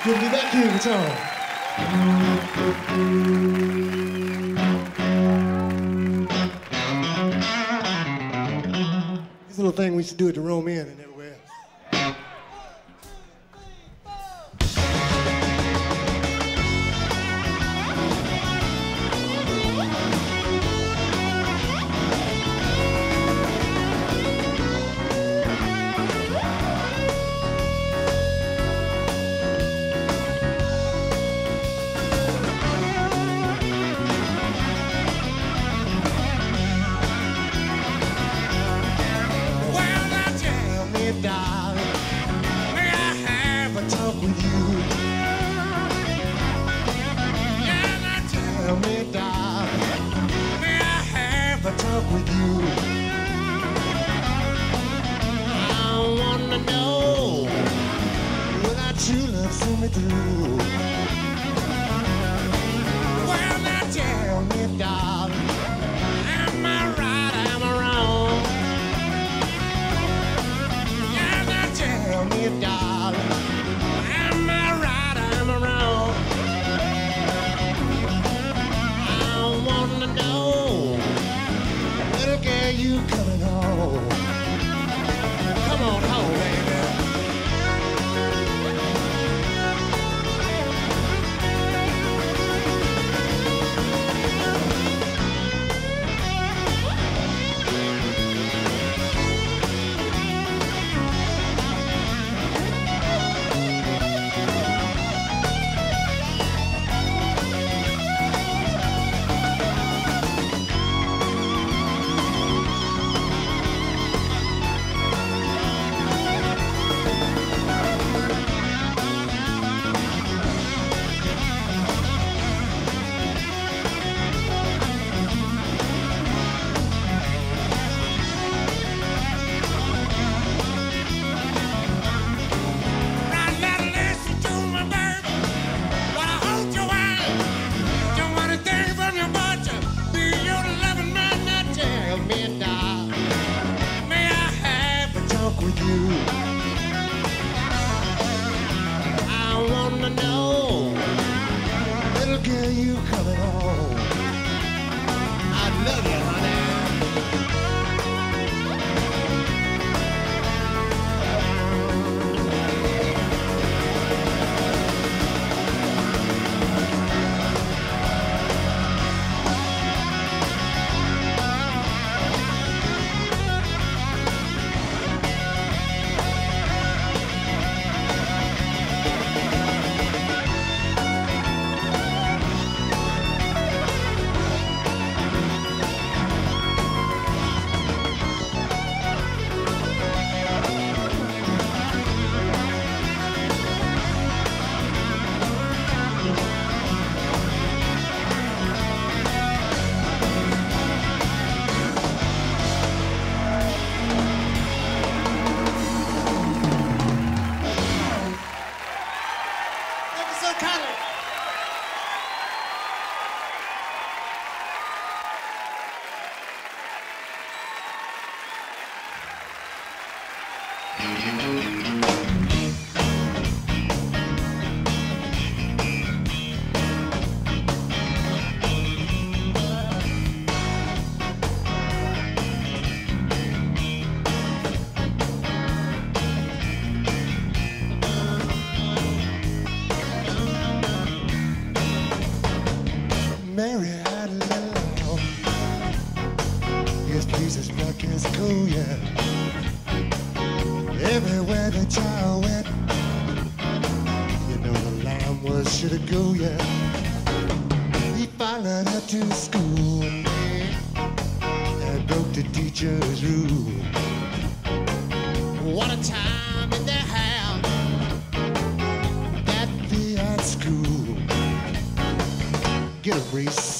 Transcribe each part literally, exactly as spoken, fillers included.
Good to be back here, guitar. This little thing we used to do at the Rome Inn and everywhere else. Mary had a little lamb. His Jesus black as cool, yeah. Everywhere the child went, you know the lamb was sure to go, yeah. He followed her to school one day and broke the teacher's rule. What a time in their house that day at school. Get a brace.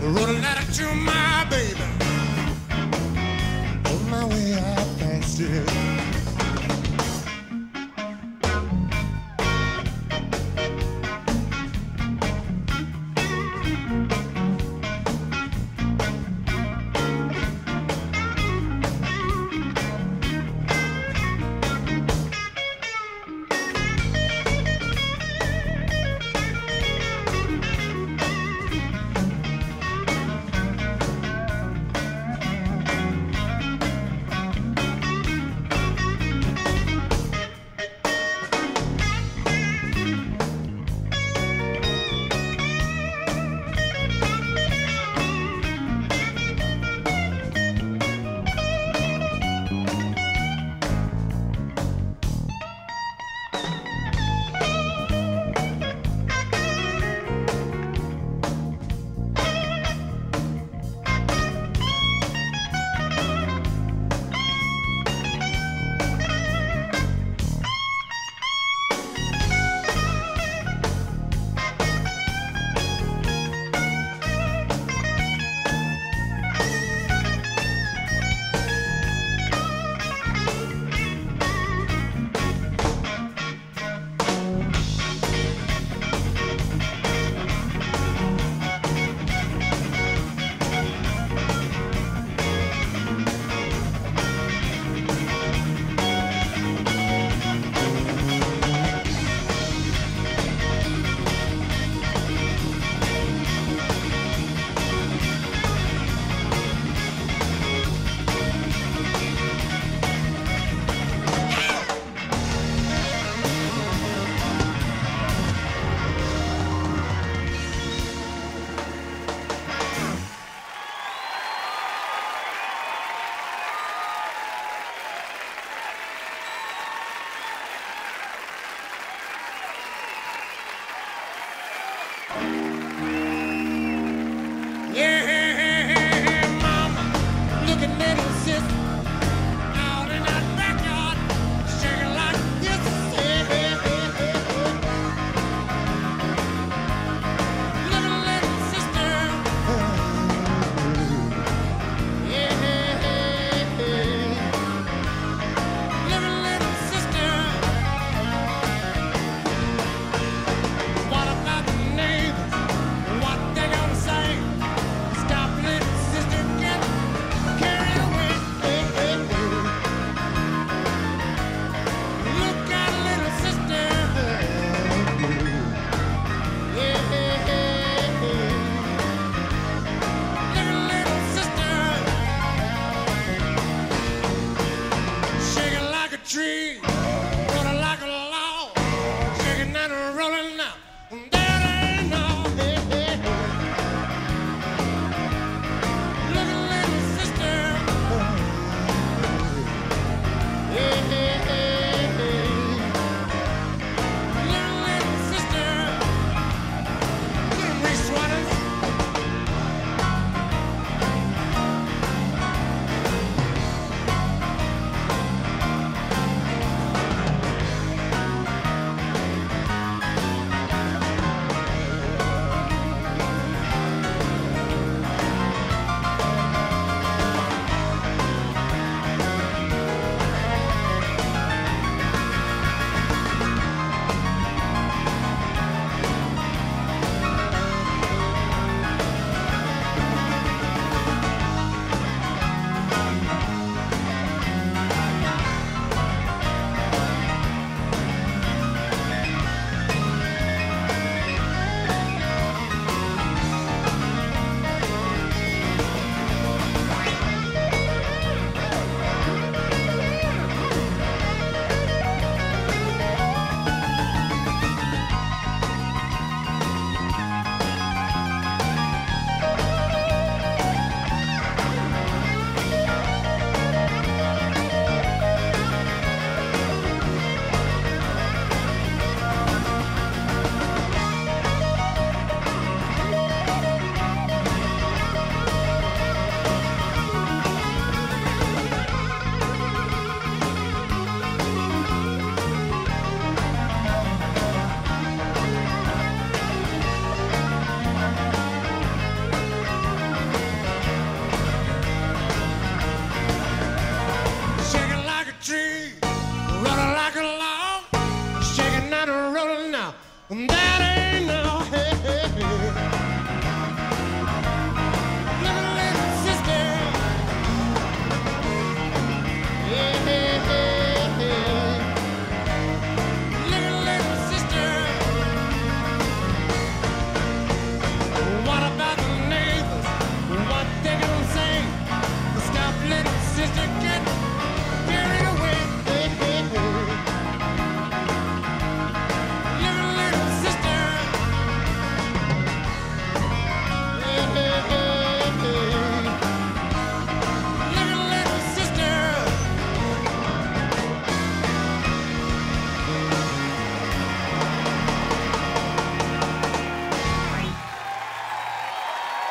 wrote a letter to my baby. On my way I passed it.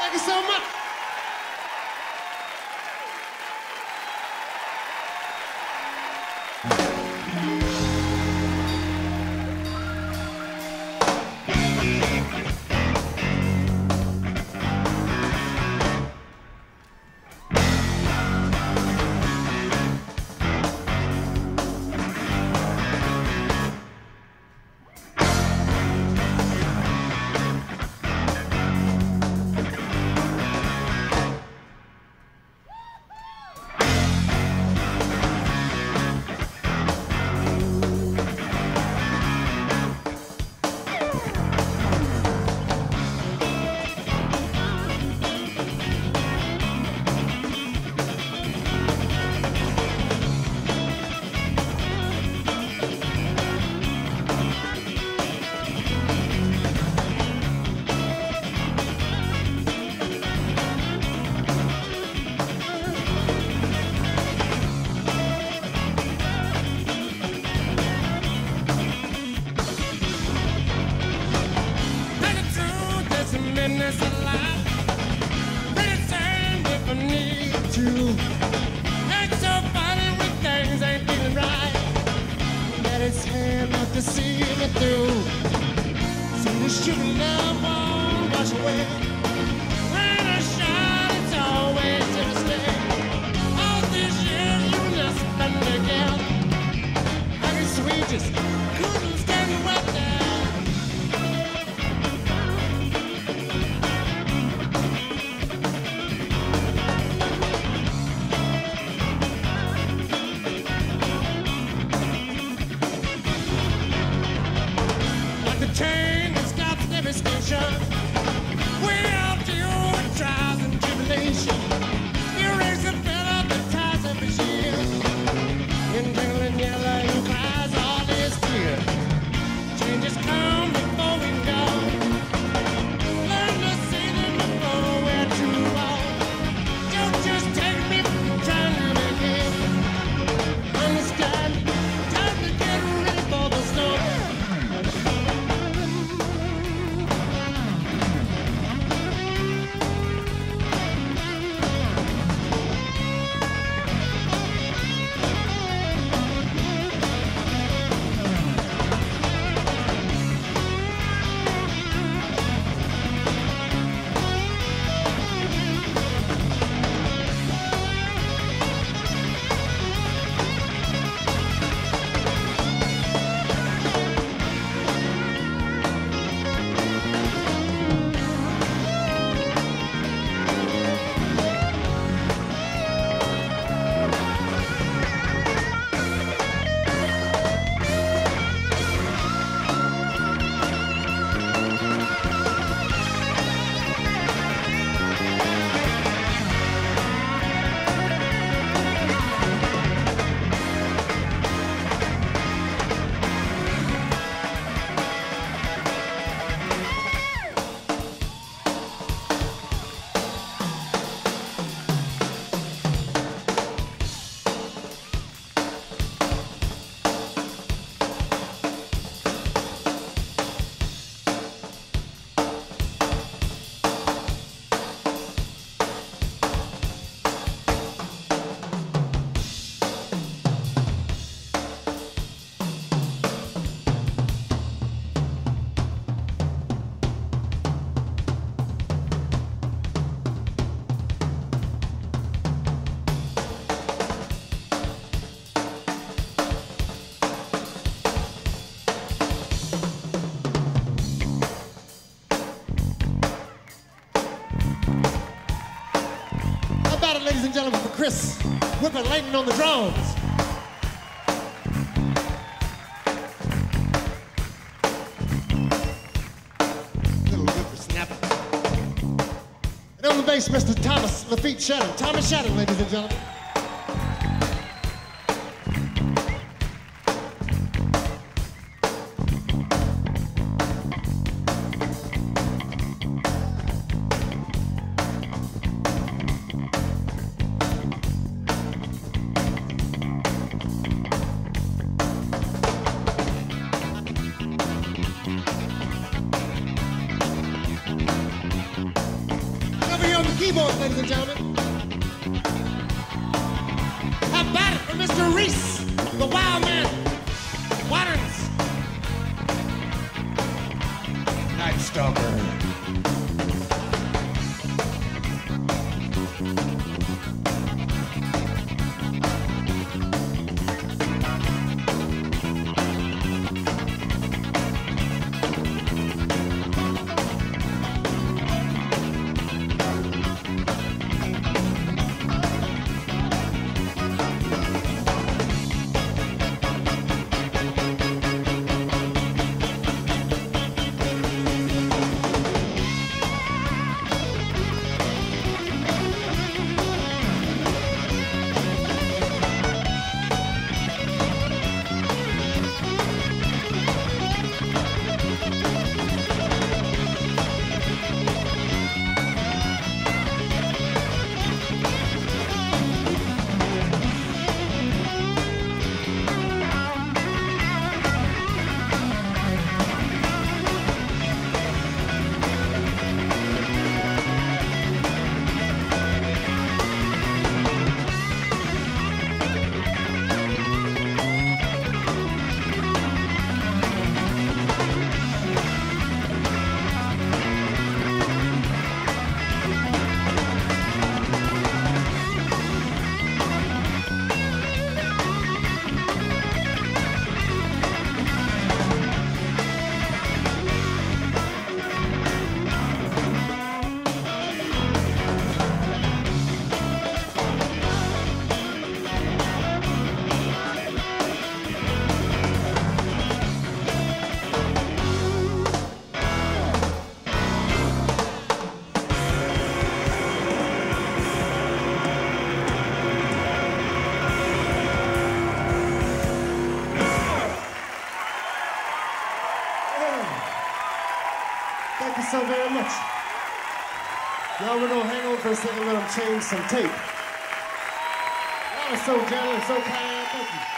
Thank you so much. It's a lie. Pretty soon if I need to. It's so funny when things ain't feeling right. That it's hard not to see me through. See the shooting love won't wash away. When I shine, it's always to stay. All these years you and us been together. I guess we just couldn't stand the weather. Chain that stops every station. We all deal with trials and tribulation. You raise the feather that ties up his years. In dangling yellow, you cries all his tears. Changes come before we go. Learn to see them before we're too old. Don't just take me from trying to begin. Understand, time to get ready for the storm. Ladies and gentlemen, for Chris Whipper Layton on the drums. Little whippersnapper. And on the bass, Mister Thomas Lafitte Shadden. Thomas Shadden, ladies and gentlemen. keyboards, ladies and gentlemen. How about it for Mister Reese, the wild man, Waters, Night Stalker. Thank you so very much. Y'all were gonna hang on for a second, let them change some tape. Y'all are so gentle, so kind. Thank you.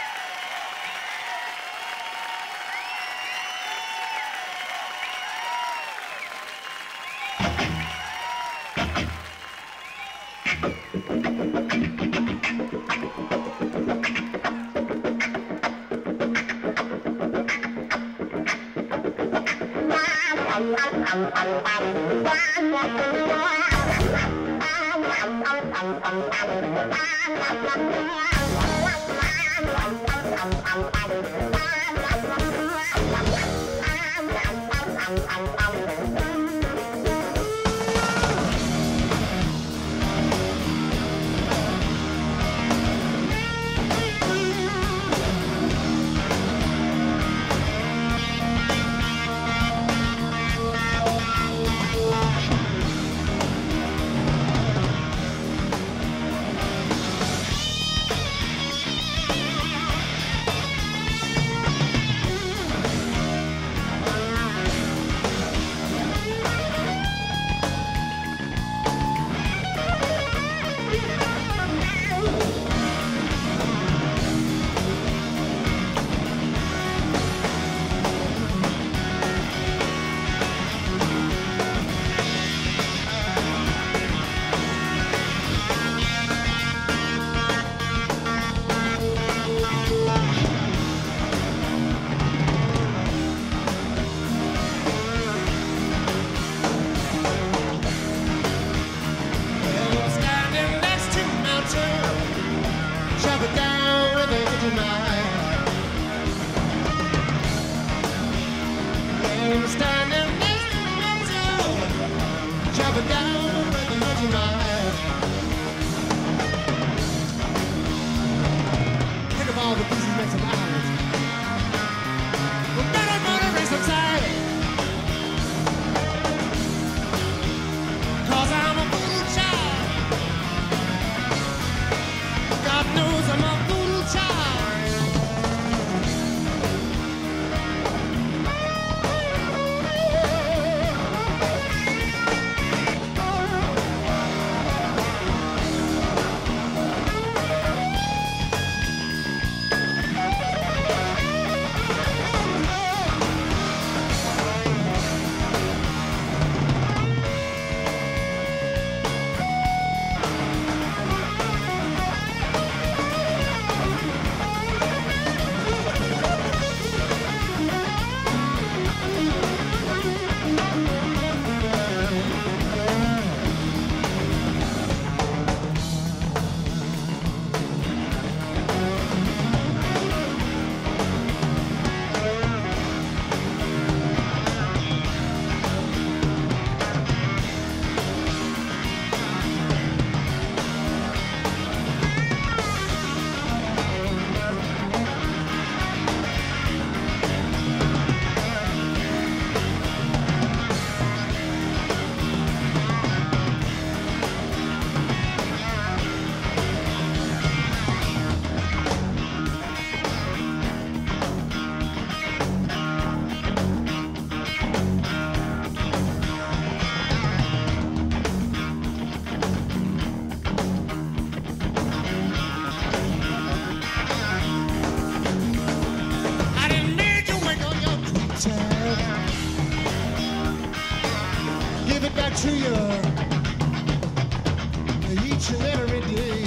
to you each and every day.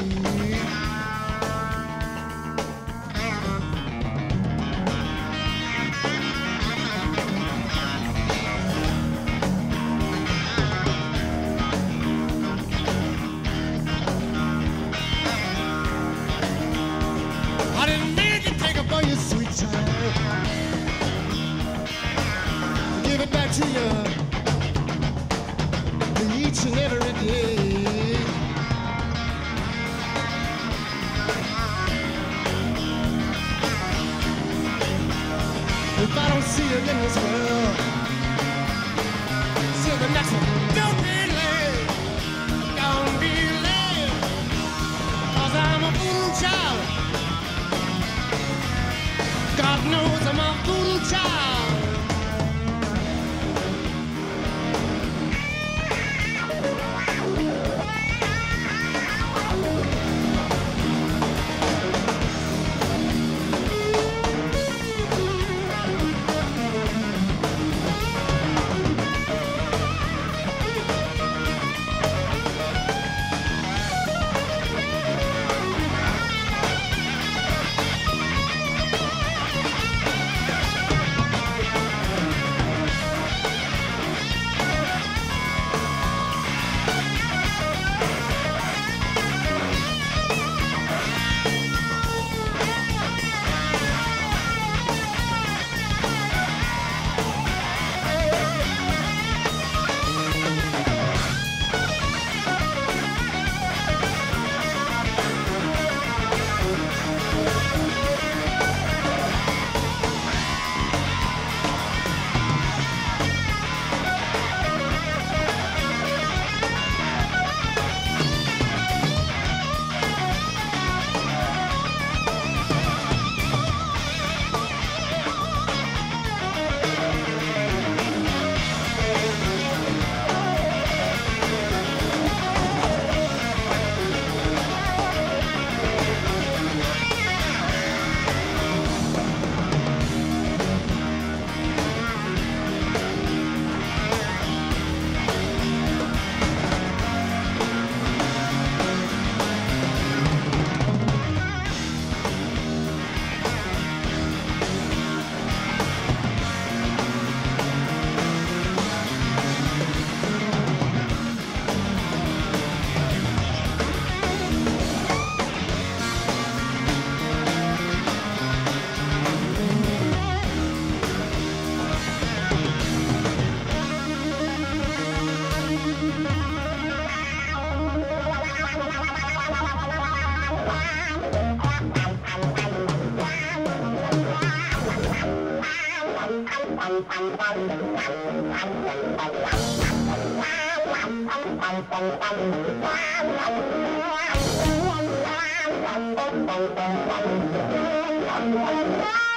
I didn't mean to take up all your sweet time. Give it back to you each and every day. If I don't see you in this world, see you the next one. Don't be late, don't be late, 'cause I'm a fool child. God knows I'm a fool child. Wow.